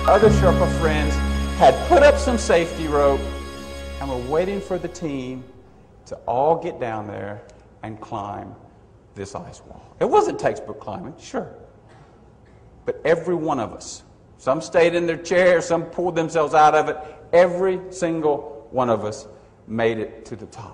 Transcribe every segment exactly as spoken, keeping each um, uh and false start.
Other Sherpa friends had put up some safety rope and were waiting for the team to all get down there and climb this ice wall. It wasn't textbook climbing, sure. But every one of us, some stayed in their chairs, some pulled themselves out of it, every single one of us made it to the top.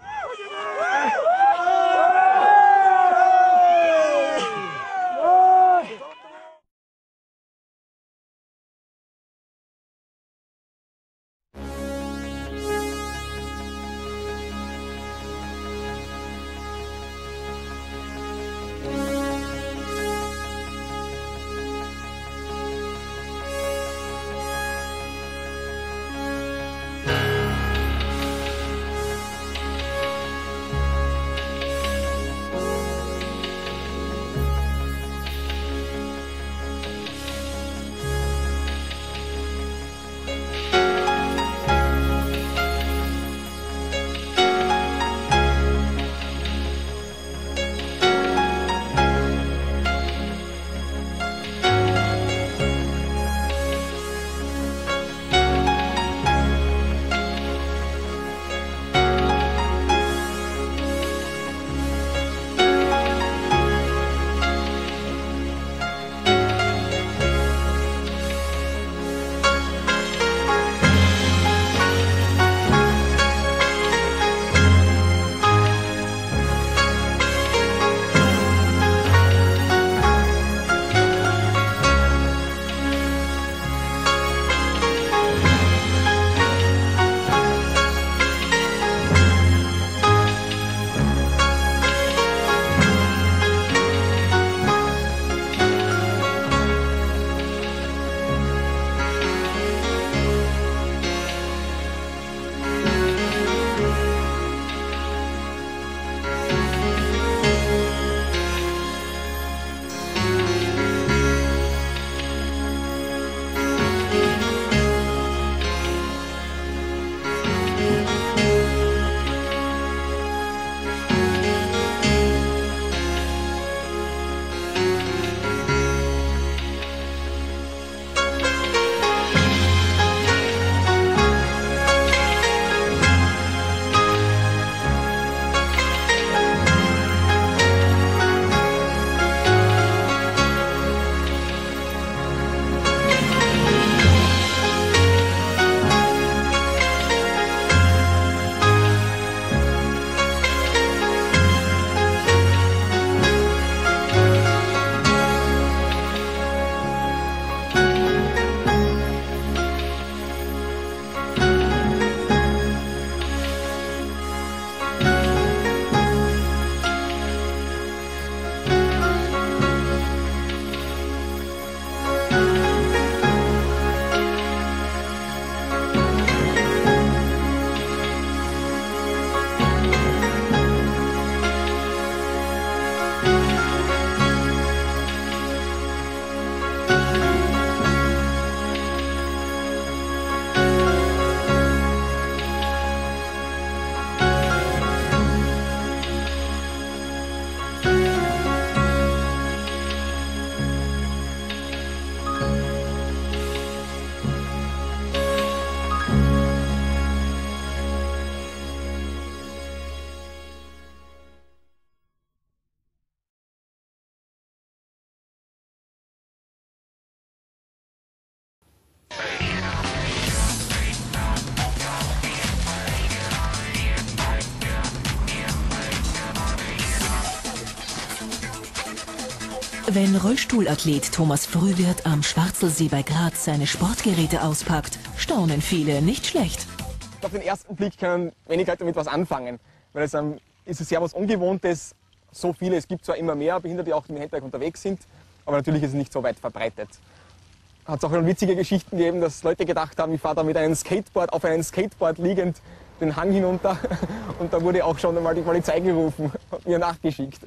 Wenn Rollstuhlathlet Thomas Frühwirth am Schwarzelsee bei Graz seine Sportgeräte auspackt, staunen viele nicht schlecht. Auf den ersten Blick können wenig Leute damit was anfangen, weil es ähm, ist sehr was Ungewohntes. So viele, es gibt zwar immer mehr Behinderte, die auch mit dem Handbike unterwegs sind, aber natürlich ist es nicht so weit verbreitet. Hat es auch schon witzige Geschichten gegeben, dass Leute gedacht haben, ich fahre da mit einem Skateboard auf einem Skateboard liegend den Hang hinunter, und da wurde auch schon einmal die Polizei gerufen und mir nachgeschickt.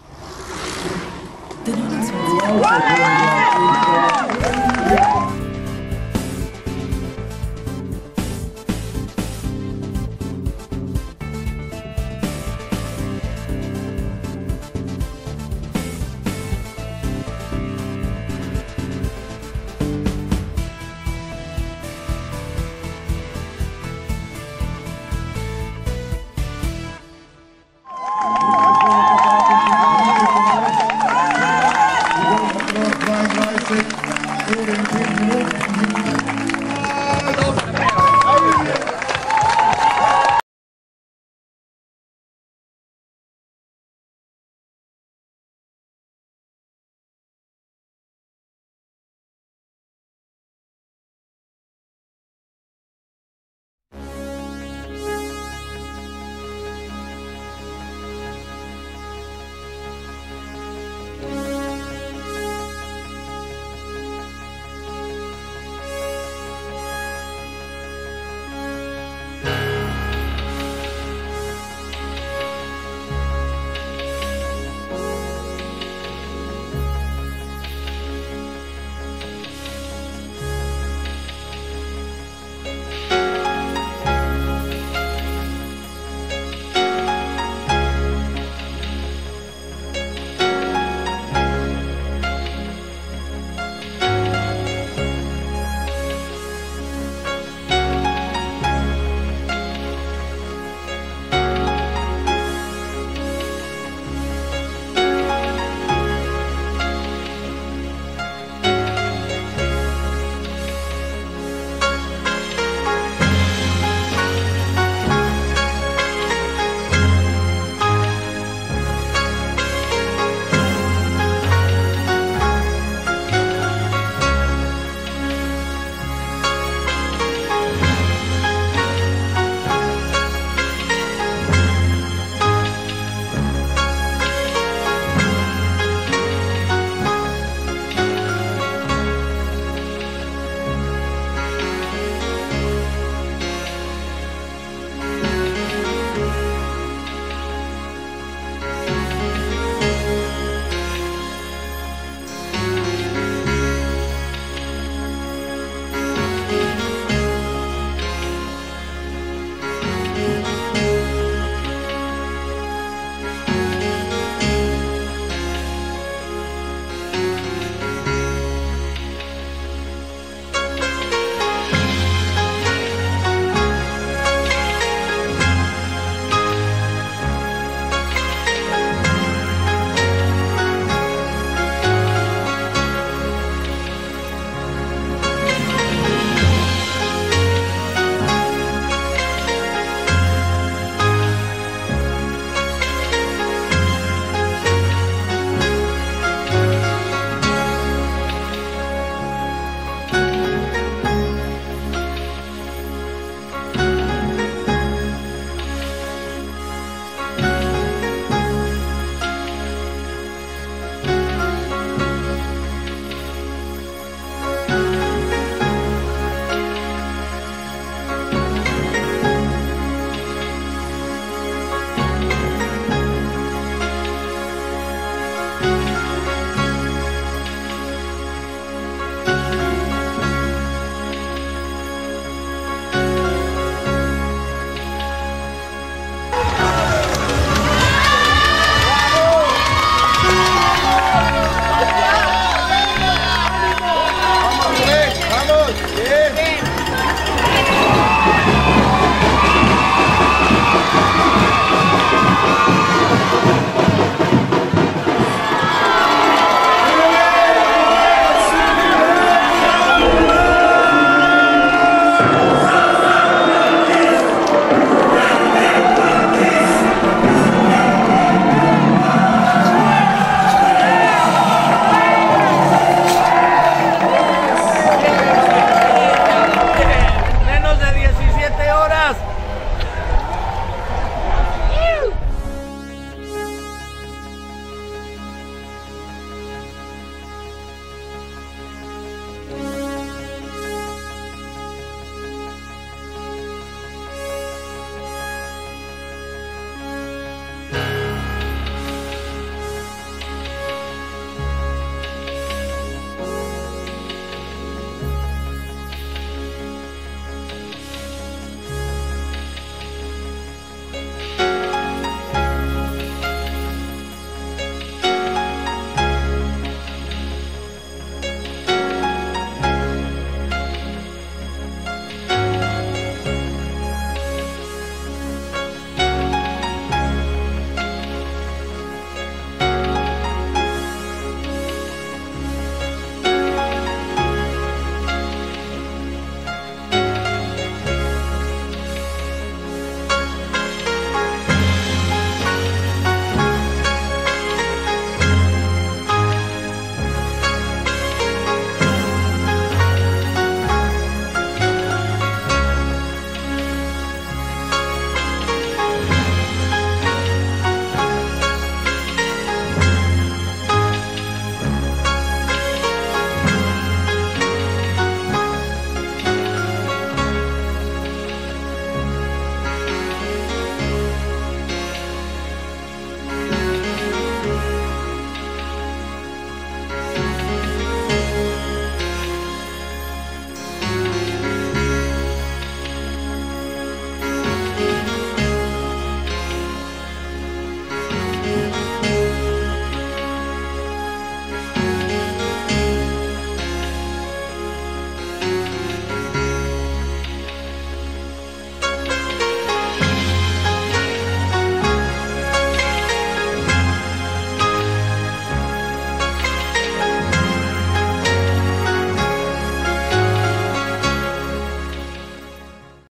Der Applaus